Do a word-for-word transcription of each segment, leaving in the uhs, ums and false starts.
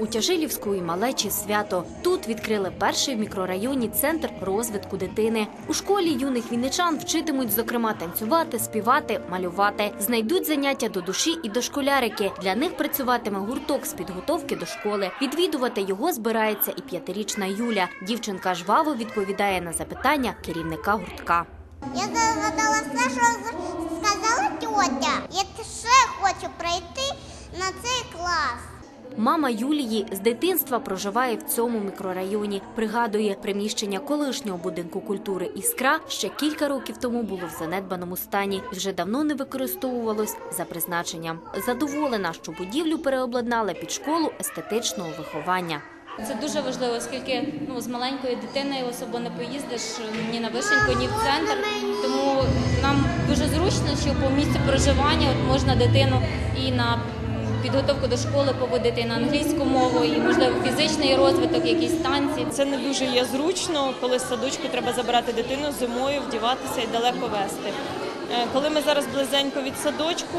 У Тяжилівської малечі свято. Тут відкрили перший в мікрорайоні центр розвитку дитини. У школі юних вінничан вчитимуть, зокрема, танцювати, співати, малювати. Знайдуть заняття до душі і дошколярики. Для них працюватиме гурток з підготовки до школи. Відвідувати його збирається і п'ятирічна Юля. Дівчинка жваво відповідає на запитання керівника гуртка. Я загадала все, що сказала тьотя. Я ще хочу прийти на цей клас. Мама Юлії з дитинства проживає в цьому мікрорайоні. Пригадує, приміщення колишнього будинку культури «Іскра» ще кілька років тому було в занедбаному стані і вже давно не використовувалось за призначенням. Задоволена, що будівлю переобладнали під школу естетичного виховання. Це дуже важливо, оскільки ну, з маленькою дитиною особо не поїздиш ні на Вишеньку, ні в центр. Тому нам дуже зручно, що по місцю проживання от можна дитину і на підготовку до школи поводити, і на англійську мову, і, можливо, фізичний розвиток, якісь танці. Це не дуже є зручно, коли з садочку треба забирати дитину зимою, вдіватися і далеко везти. Коли ми зараз близенько від садочку,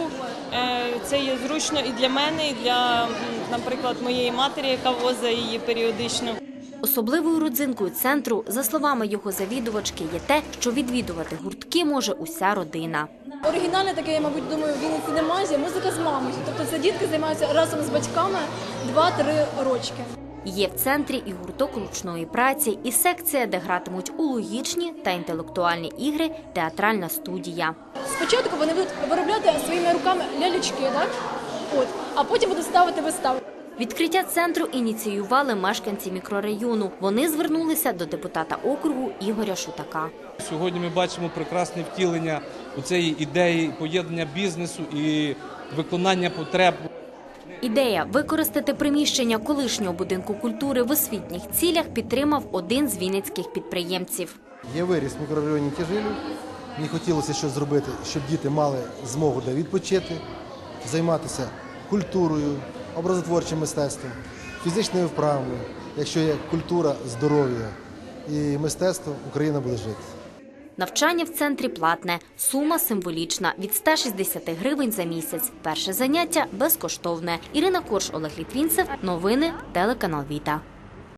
це є зручно і для мене, і для, наприклад, моєї матері, яка возить її періодично. Особливою родзинкою центру, за словами його завідувачки, є те, що відвідувати гуртки може уся родина. Оригінальне таке, я, мабуть, думаю, в Вінниці немає, музика з мамою. Тобто це дітки займаються разом з батьками два-три рочки. Є в центрі і гурток ручної праці, і секція, де гратимуть у логічні та інтелектуальні ігри, театральна студія. Спочатку вони будуть виробляти своїми руками лялечки, так? От, а потім будуть ставити вистави. Відкриття центру ініціювали мешканці мікрорайону. Вони звернулися до депутата округу Ігоря Шутака. Сьогодні ми бачимо прекрасне втілення у цієї ідеї поєднання бізнесу і виконання потреб. Ідея використати приміщення колишнього будинку культури в освітніх цілях підтримав один з вінницьких підприємців. Я виріс в мікрорайоні Тяжилів. Мені хотілося щось зробити, щоб діти мали змогу де відпочити, займатися культурою, образотворчим мистецтвом, фізичними вправами. Якщо є культура, здоров'я і мистецтво, Україна буде жити. Навчання в центрі платне, сума символічна – від ста шістдесяти гривень за місяць. Перше заняття безкоштовне. Ірина Корж, Олег Літвінцев. Новини, телеканал Віта.